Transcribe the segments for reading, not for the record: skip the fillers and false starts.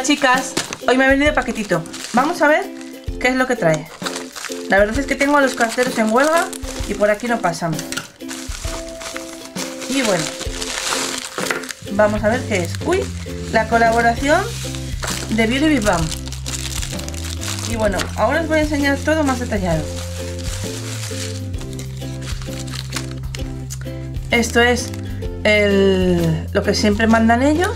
chicas, hoy me ha venido paquetito. Vamos a ver qué es lo que trae. La verdad es que tengo a los carteros en huelga y por aquí no pasan. Y bueno, vamos a ver qué es. Uy, la colaboración de Beauty Big Bang. Y bueno, ahora os voy a enseñar todo más detallado. Esto es lo que siempre mandan ellos,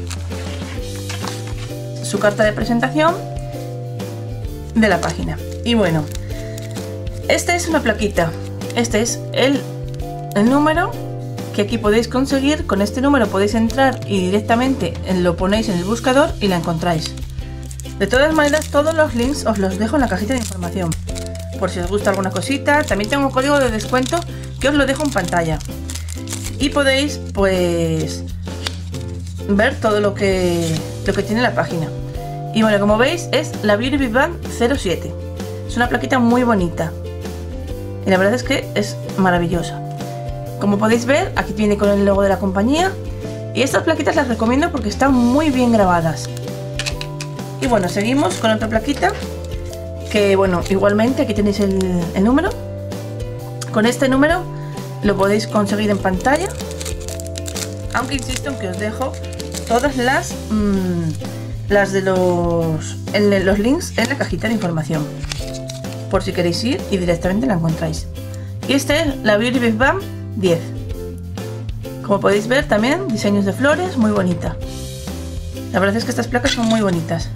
su carta de presentación de la página. Y bueno, esta es una plaquita. Este es el número que aquí podéis conseguir. Con este número podéis entrar y directamente lo ponéis en el buscador y la encontráis. De todas maneras, todos los links os los dejo en la cajita de información, por si os gusta alguna cosita. También tengo un código de descuento que os lo dejo en pantalla. Y podéis pues ver todo lo que tiene la página. Y bueno, como veis es la Beauty Big Bang 07. Es una plaquita muy bonita y la verdad es que es maravillosa. Como podéis ver, aquí viene con el logo de la compañía. Y estas plaquitas las recomiendo porque están muy bien grabadas. Y bueno, seguimos con otra plaquita que bueno, igualmente aquí tenéis el número. Con este número lo podéis conseguir en pantalla, aunque insisto en que os dejo todas las de los links en la cajita de información, por si queréis ir y directamente la encontráis. Y esta es la Beauty Big Bang 10. Como podéis ver, también diseños de flores, muy bonita. La verdad es que estas placas son muy bonitas.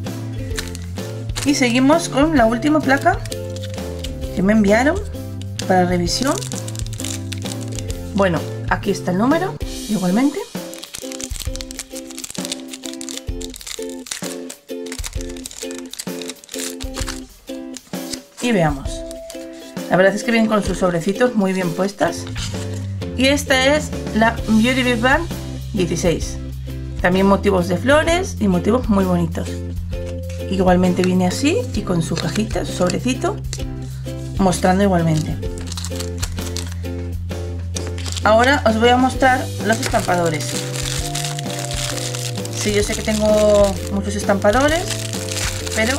Y seguimos con la última placa que me enviaron para revisión. Bueno, aquí está el número, igualmente. Y veamos. La verdad es que vienen con sus sobrecitos muy bien puestas. Y esta es la Beauty Big Bang 16. También motivos de flores y motivos muy bonitos. Igualmente viene así y con su cajita, su sobrecito, mostrando igualmente. Ahora os voy a mostrar los estampadores. Sí, yo sé que tengo muchos estampadores, pero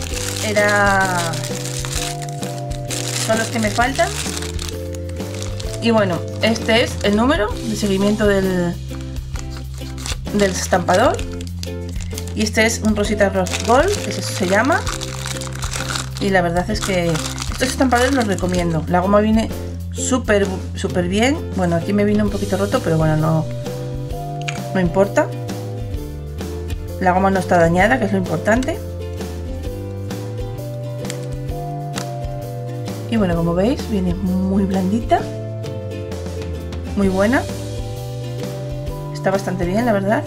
son los que me faltan. Y bueno, este es el número de seguimiento del estampador. Y este es un Rosita Rose Gold, que se llama. Y la verdad es que estos estampadores los recomiendo. La goma viene súper bien. Bueno, aquí me vino un poquito roto, pero bueno, no importa. La goma no está dañada, que es lo importante. Y bueno, como veis, viene muy blandita, muy buena. Está bastante bien, la verdad.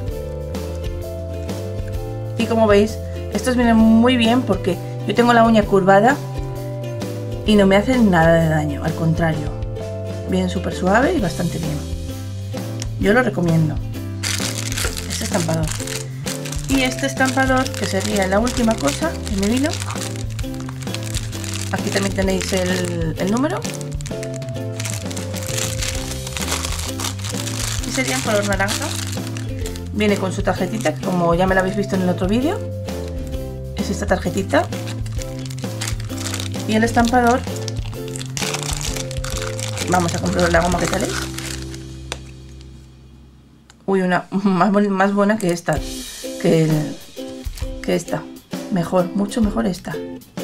Y como veis, estos vienen muy bien porque yo tengo la uña curvada y no me hacen nada de daño, al contrario, vienen súper suave y bastante bien. Yo lo recomiendo, este estampador. Y este estampador, que sería la última cosa que me vino. Aquí también tenéis el número. Y sería en color naranja. Viene con su tarjetita, que como ya me la habéis visto en el otro vídeo, es esta tarjetita. Y el estampador, vamos a comprobar la goma, que tal es. Uy, una más buena que esta, que esta. Mejor, mucho mejor esta.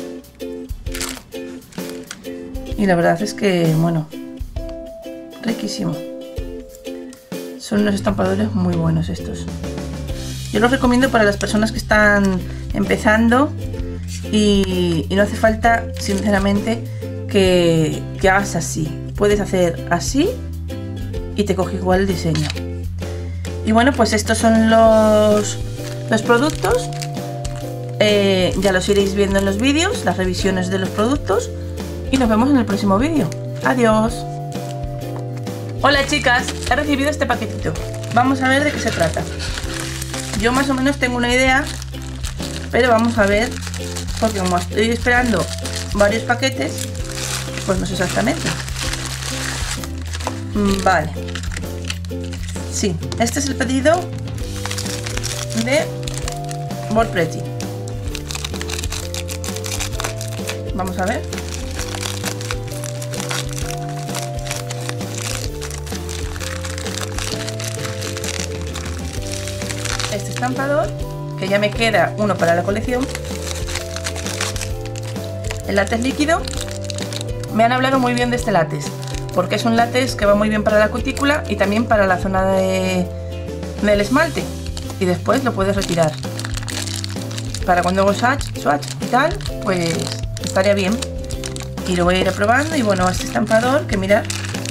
Y la verdad es que, bueno, riquísimo. Son unos estampadores muy buenos estos. Yo los recomiendo para las personas que están empezando. Y no hace falta, sinceramente, que hagas así. Puedes hacer así y te coge igual el diseño. Y bueno, pues estos son los productos. Ya los iréis viendo en los vídeos, las revisiones de los productos. Y nos vemos en el próximo vídeo. Adiós. Hola chicas, he recibido este paquetito. Vamos a ver de qué se trata. Yo más o menos tengo una idea, pero vamos a ver, porque como estoy esperando varios paquetes, pues no sé exactamente. Vale. Sí, este es el pedido de Board-Pretty. Vamos a ver. Este estampador, que ya me queda uno para la colección. El látex líquido. Me han hablado muy bien de este látex, porque es un látex que va muy bien para la cutícula y también para la zona del esmalte. Y después lo puedes retirar. Para cuando hago swatch y tal, pues estaría bien. Y lo voy a ir probando. Y bueno, este estampador, que mirad,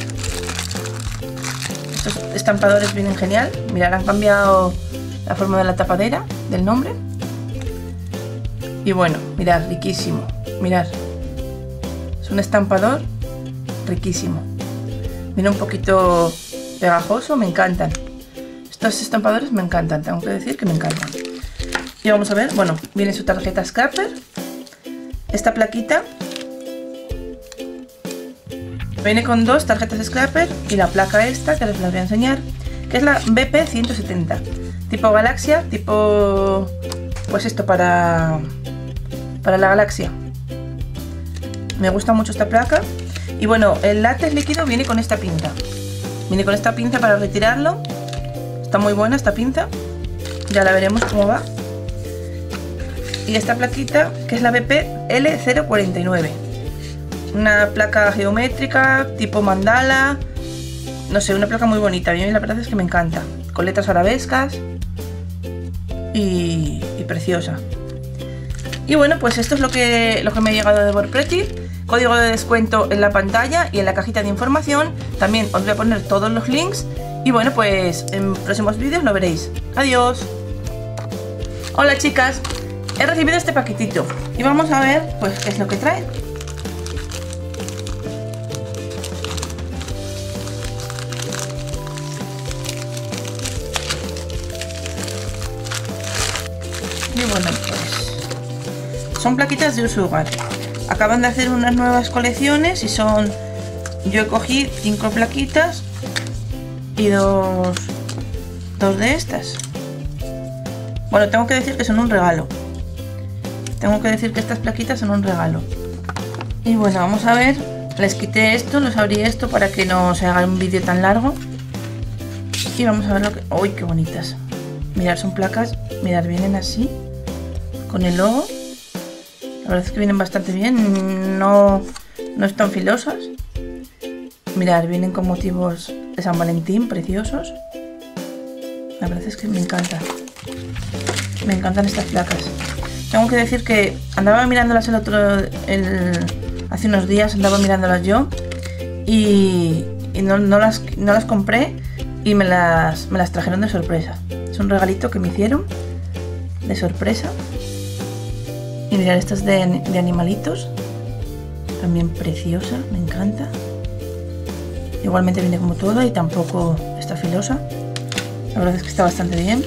estos estampadores vienen genial. Mirad, han cambiado la forma de la tapadera del nombre. Y bueno, mirad, riquísimo. Mirad, es un estampador riquísimo. Mira, un poquito pegajoso, me encantan. Estos estampadores me encantan, tengo que decir que me encantan. Y vamos a ver, bueno, viene su tarjeta scraper. Esta plaquita viene con dos tarjetas scraper y la placa esta, que les la voy a enseñar, que es la BP170. Tipo galaxia, tipo... pues esto para la galaxia. Me gusta mucho esta placa. Y bueno, el látex líquido viene con esta pinza. Viene con esta pinza para retirarlo. Está muy buena esta pinza. Ya la veremos cómo va. Y esta plaquita, que es la BP L049. Una placa geométrica, tipo mandala. No sé, una placa muy bonita. A mí la verdad es que me encanta. Con letras arabescas. Y preciosa. Y bueno, pues esto es lo que me ha llegado de Board-Pretty. Código de descuento en la pantalla y en la cajita de información. También os voy a poner todos los links. Y bueno, pues en próximos vídeos lo veréis. Adiós. Hola chicas, he recibido este paquetito y vamos a ver pues qué es lo que trae. Y bueno, pues son plaquitas de Usugar. Acaban de hacer unas nuevas colecciones y son... Yo cogí 5 plaquitas y dos de estas. Bueno, tengo que decir que son un regalo. Tengo que decir que estas plaquitas son un regalo. Y bueno, vamos a ver. Les quité esto, los abrí esto para que no se haga un vídeo tan largo. Y vamos a ver lo que... ¡Uy, qué bonitas! Mirad, son placas. Mirad, vienen así, con el logo. La verdad es que vienen bastante bien, no están filosas. Mirad, vienen con motivos de San Valentín preciosos. La verdad es que me encantan. Me encantan estas placas. Tengo que decir que andaba mirándolas hace unos días, andaba mirándolas yo. Y no las compré y me las trajeron de sorpresa. Es un regalito que me hicieron de sorpresa. Y mirad, estas de animalitos, también preciosa, me encanta. Igualmente viene como toda y tampoco está filosa. La verdad es que está bastante bien.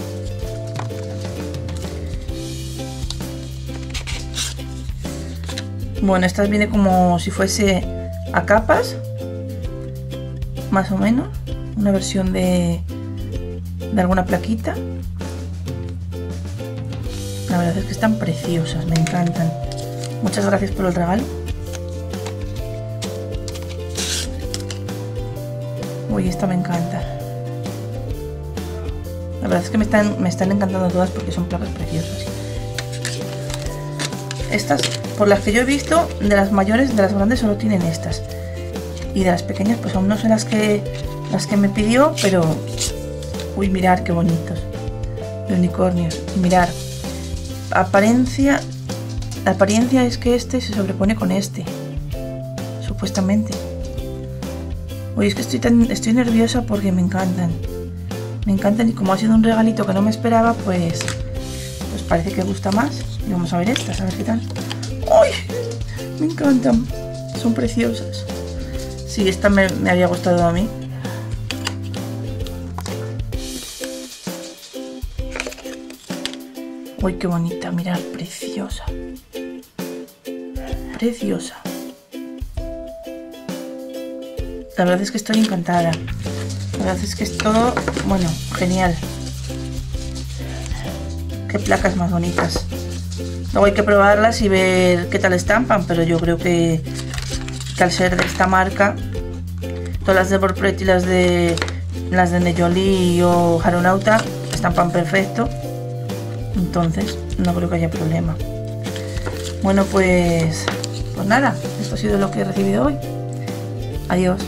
Bueno, esta viene como si fuese a capas, más o menos. Una versión de alguna plaquita. La verdad es que están preciosas, me encantan. Muchas gracias por el regalo. Uy, esta me encanta. La verdad es que me están encantando todas porque son placas preciosas. Estas, por las que yo he visto, de las mayores, de las grandes solo tienen estas. Y de las pequeñas pues aún no sé las que me pidió, pero... Uy, mirad qué bonitos. De unicornios. Y mirad. La apariencia es que este se sobrepone con este, supuestamente. Uy, es que estoy nerviosa porque me encantan y como ha sido un regalito que no me esperaba, pues parece que gusta más. Y vamos a ver estas, a ver qué tal. ¡Ay! Me encantan, son preciosas. Sí, esta me había gustado a mí. Uy, qué bonita, mirad, preciosa. Preciosa. La verdad es que estoy encantada. La verdad es que es todo, bueno, genial. qué placas más bonitas. Luego hay que probarlas y ver qué tal estampan, pero yo creo que al ser de esta marca, todas las de Wordpress y las de Nejoli o Harunauta estampan perfecto, entonces no creo que haya problema. Bueno, pues nada, esto ha sido lo que he recibido hoy. Adiós.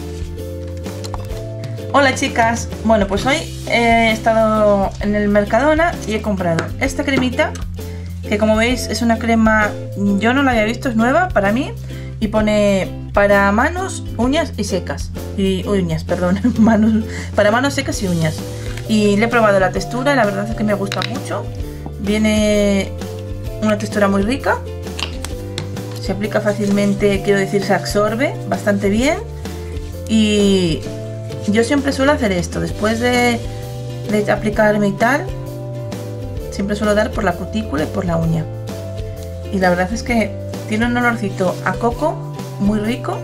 Hola chicas, bueno, pues hoy he estado en el Mercadona y he comprado esta cremita, que como veis es una crema, yo no la había visto, es nueva para mí, y pone para manos, uñas y secas, para manos secas y uñas. Y le he probado la textura y la verdad es que me gusta mucho. Viene una textura muy rica, se aplica fácilmente, quiero decir, se absorbe bastante bien. Y yo siempre suelo hacer esto, después de aplicarme y tal, siempre suelo dar por la cutícula y por la uña. Y la verdad es que tiene un olorcito a coco muy rico.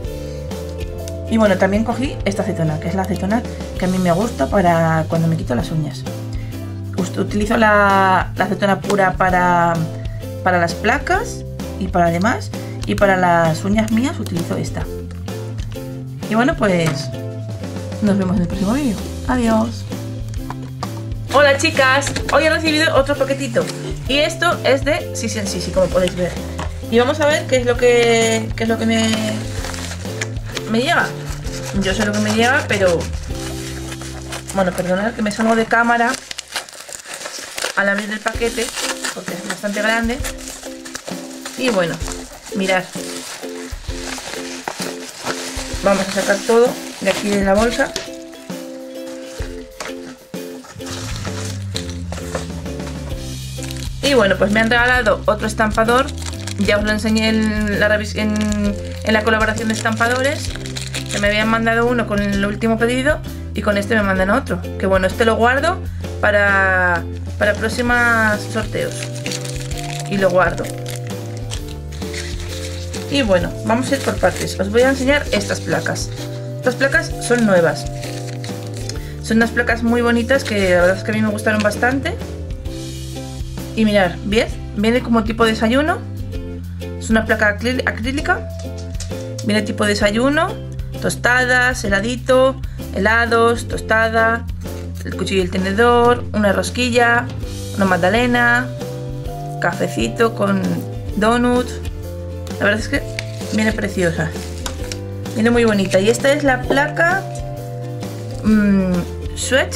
Y bueno, también cogí esta acetona, que es la acetona que a mí me gusta para cuando me quito las uñas. Utilizo la acetona pura para las placas y para demás. Y para las uñas mías utilizo esta. Y bueno, pues nos vemos en el próximo vídeo. Adiós. Hola chicas, hoy he recibido otro paquetito. Y esto es de Sisi en Sisi, como podéis ver. Y vamos a ver qué es lo que me lleva. Yo sé lo que me lleva, pero bueno, perdonad que me salgo de cámara al abrir el paquete, porque es bastante grande. Y bueno, mirad, vamos a sacar todo de aquí de la bolsa. Y bueno, pues me han regalado otro estampador. Ya os lo enseñé en la colaboración de estampadores, que me habían mandado uno con el último pedido y con este me mandan otro. Que bueno, este lo guardo para próximos sorteos. Y lo guardo. Y bueno, vamos a ir por partes. Os voy a enseñar estas placas. Estas placas son nuevas. Son unas placas muy bonitas que la verdad es que a mí me gustaron bastante. Y mirad, ¿ves? Viene como tipo desayuno. Es una placa acrílica. Viene tipo desayuno, tostadas, heladito, helados, tostada, el cuchillo y el tenedor, una rosquilla, una magdalena, cafecito con donut. La verdad es que viene preciosa. Viene muy bonita. Y esta es la placa Sweat.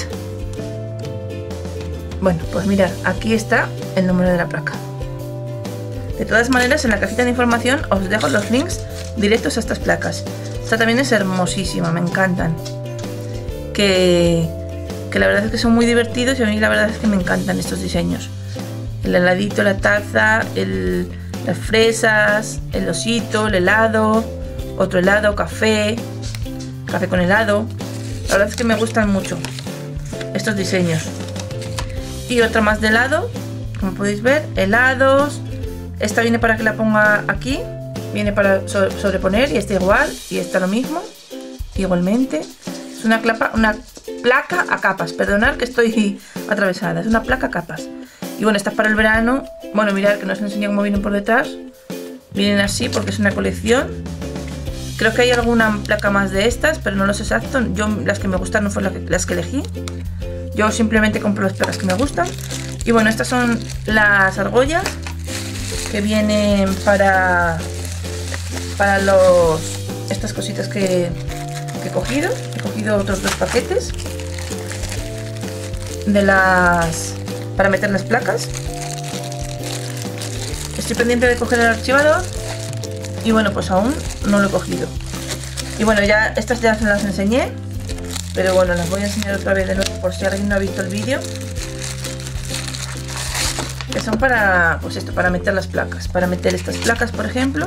Bueno, pues mirad, aquí está el número de la placa. De todas maneras, en la cajita de información os dejo los links directos a estas placas. Esta también es hermosísima, me encantan. Que la verdad es que son muy divertidos y a mí la verdad es que me encantan estos diseños. El heladito, la taza, las fresas, el osito, el helado, otro helado, café con helado. La verdad es que me gustan mucho estos diseños. Y otra más de helado, como podéis ver, helados. Esta viene para que la ponga aquí, viene para sobreponer, y esta igual, y esta lo mismo, igualmente. Es una placa a capas, perdonad que estoy atravesada, es una placa a capas. Y bueno, esta es para el verano. Bueno, mirad que no os enseño cómo vienen por detrás. Vienen así porque es una colección. Creo que hay alguna placa más de estas, pero no lo sé exacto. Yo las que me gustaron fueron las que elegí. Yo simplemente compro las placas que me gustan. Y bueno, estas son las argollas que vienen para estas cositas que he cogido. He cogido otros 2 paquetes para meter las placas. Estoy pendiente de coger el archivador y bueno, pues aún no lo he cogido. Y bueno, ya estas ya se las enseñé, pero bueno, las voy a enseñar otra vez de nuevo por si alguien no ha visto el vídeo. Que son para, pues esto, para meter las placas, para meter estas placas, por ejemplo,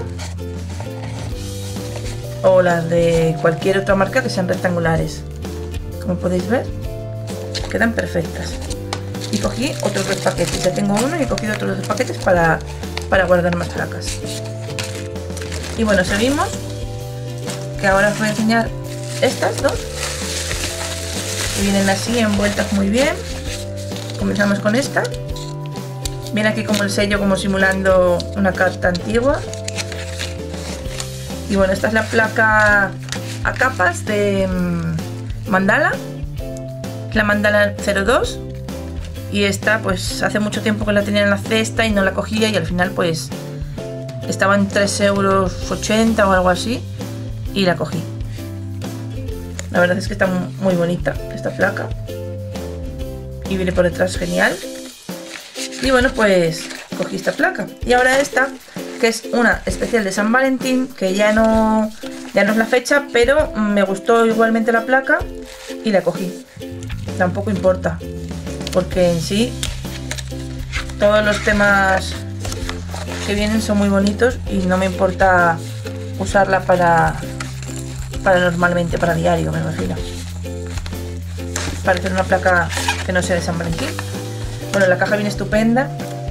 o las de cualquier otra marca que sean rectangulares. Como podéis ver, quedan perfectas. Y cogí otros 2 paquetes, ya tengo uno y he cogido otros 2 paquetes para guardar más placas. Y bueno, seguimos, que ahora os voy a enseñar estas 2, que vienen así envueltas muy bien. Comenzamos con esta. Viene aquí como el sello, como simulando una carta antigua. Y bueno, esta es la placa a capas de mandala, la mandala 02. Y esta pues hace mucho tiempo que la tenía en la cesta y no la cogía, y al final pues estaba en 3,80 € o algo así y la cogí. La verdad es que está muy bonita esta placa y viene por detrás genial. Y bueno, pues cogí esta placa. Y ahora esta, que es una especial de San Valentín, que ya no es la fecha, pero me gustó igualmente la placa y la cogí. Tampoco importa, porque en sí todos los temas que vienen son muy bonitos y no me importa usarla para normalmente, para diario, me refiero. Para hacer una placa que no sea de San Valentín. Bueno, la caja viene estupenda.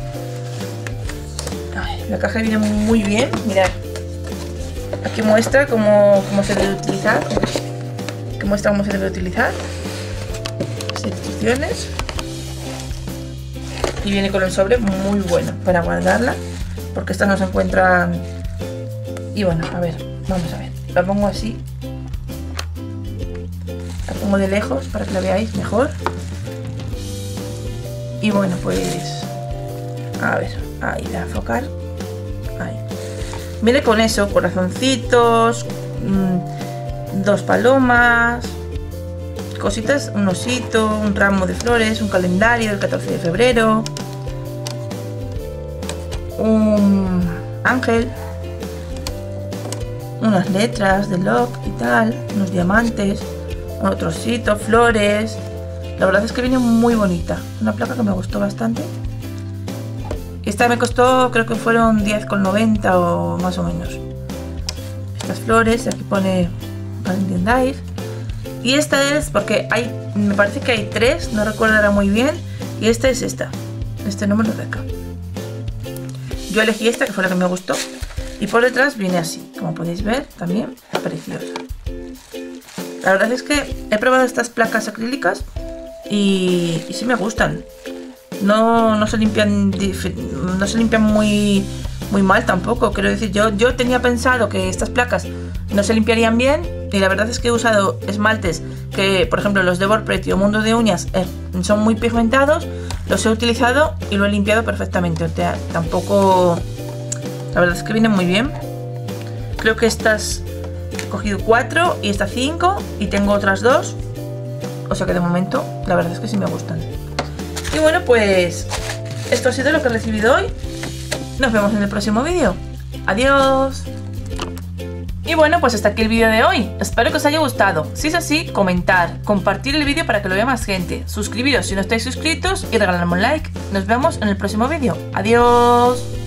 Ay, la caja viene muy bien, mirad. Aquí muestra cómo se debe utilizar. Aquí muestra cómo se debe utilizar. Las instrucciones. Y viene con el sobre muy bueno para guardarla, porque estas no se encuentran. Y bueno, a ver, vamos a ver. La pongo así. La pongo de lejos para que la veáis mejor. Y bueno, pues a ver, ahí la enfocar. Ahí. Viene con eso, corazoncitos, 2 palomas, cositas, un osito, un ramo de flores, un calendario del 14 de febrero, un ángel, unas letras de lock y tal, unos diamantes, otro osito, flores. La verdad es que viene muy bonita, una placa que me gustó bastante. Esta me costó, creo que fueron 10,90 o más o menos. Estas flores, aquí pone Valentine Day. Y esta es, porque me parece que hay 3, no recuerdo ahora muy bien. Y esta es este número de acá. Yo elegí esta, que fue la que me gustó. Y por detrás viene así, como podéis ver, también está preciosa. La verdad es que he probado estas placas acrílicas y sí me gustan. No se limpian muy mal tampoco. Quiero decir, yo tenía pensado que estas placas no se limpiarían bien, y la verdad es que he usado esmaltes que, por ejemplo, los de Borpret o Mundo de Uñas son muy pigmentados. Los he utilizado y lo he limpiado perfectamente. O sea, tampoco. La verdad es que vienen muy bien. Creo que estas he cogido 4 y esta 5, y tengo otras 2. O sea que de momento la verdad es que sí me gustan. Y bueno, pues esto ha sido lo que he recibido hoy. Nos vemos en el próximo vídeo. Adiós. Y bueno, pues hasta aquí el vídeo de hoy. Espero que os haya gustado. Si es así, comentar, compartir el vídeo para que lo vea más gente, suscribiros si no estáis suscritos y regalarme un like. Nos vemos en el próximo vídeo. Adiós.